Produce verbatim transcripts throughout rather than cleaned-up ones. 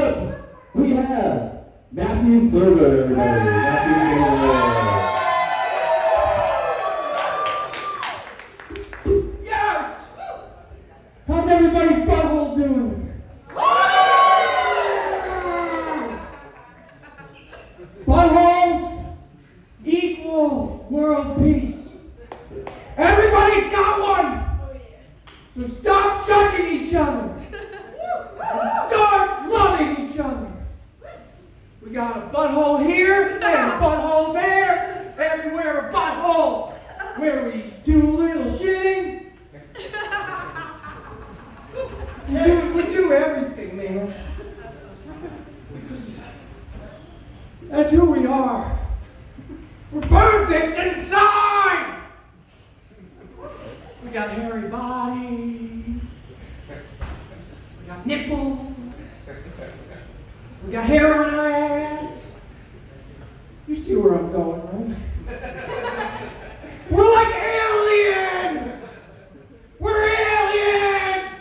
up, we have Matthew Silver, everybody. Matthew Silver. Yes! How's everybody's butthole doing? Buttholes equal world peace. Everybody's got one! So stop judging each other and start loving each other. We got a butthole here and a butthole there, everywhere a butthole. Where we do a little shitting. We do, we do everything, man. Because that's who we are. We're perfect inside. We got hairy bodies. We got nipples. We got hair on our ass. You see where I'm going, right? We're like aliens! We're aliens!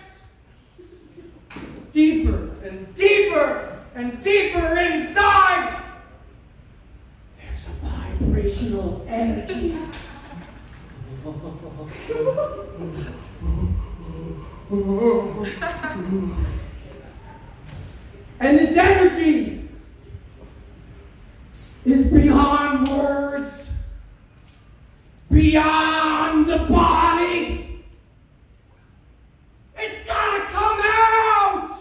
Deeper and deeper and deeper inside, there's a vibrational energy. And this energy is beyond words, beyond the body. It's gotta come out.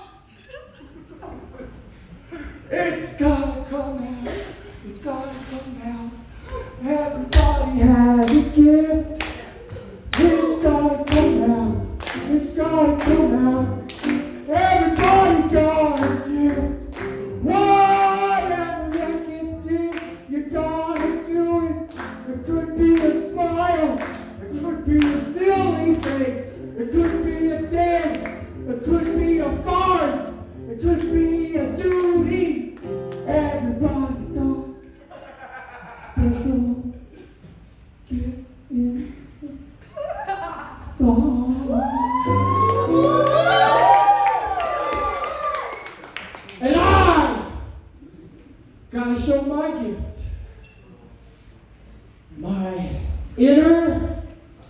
It's gotta come out. It's gotta come out. Everybody has a gift. It's gotta come out. It's gotta come out. Everybody's got a gift. Whatever that gift is, you gotta do it. It could be a smile. It could be a silly face. It could be a dance. It could be a fart. It could be a duty. Everybody's got a special gift in song. And I gotta show my gift. My inner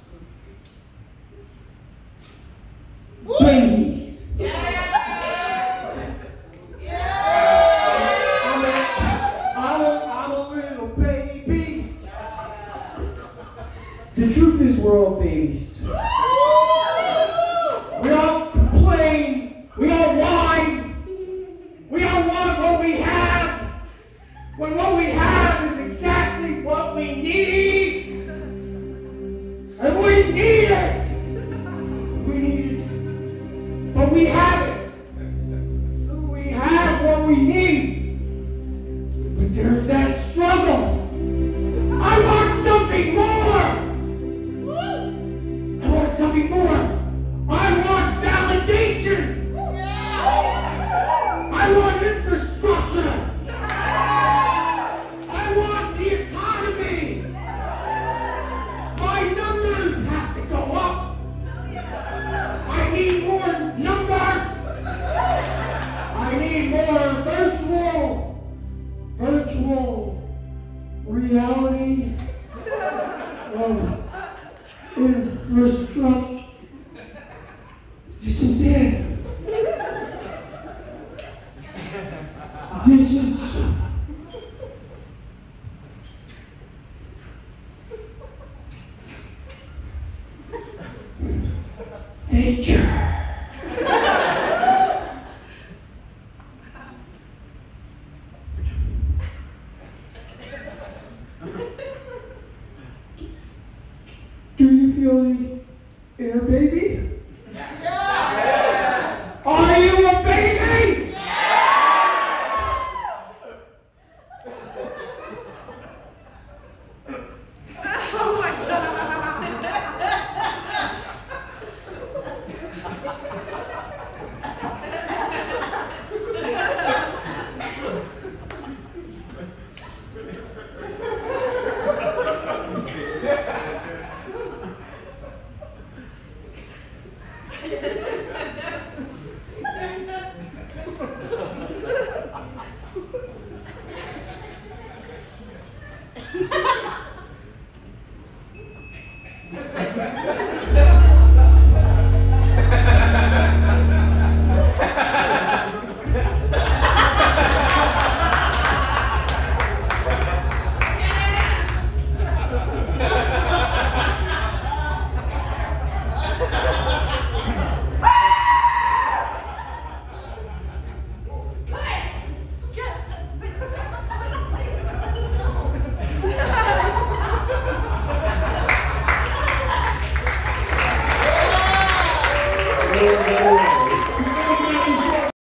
baby. Yeah. Yeah. I'm a, I'm a, I'm a little baby. The truth is we're all babies. We all complain. We all whine. We all want what we have. When what we have is exactly what we need. And we need it. We need it. But we have it. So we have what we need. But there's that struggle. I want something more. I want something more. I want validation. I want infrastructure. I want the economy. My numbers have to go up. I need more numbers. I need more virtual, virtual reality of infrastructure. This is it. This is nature. Do you feel the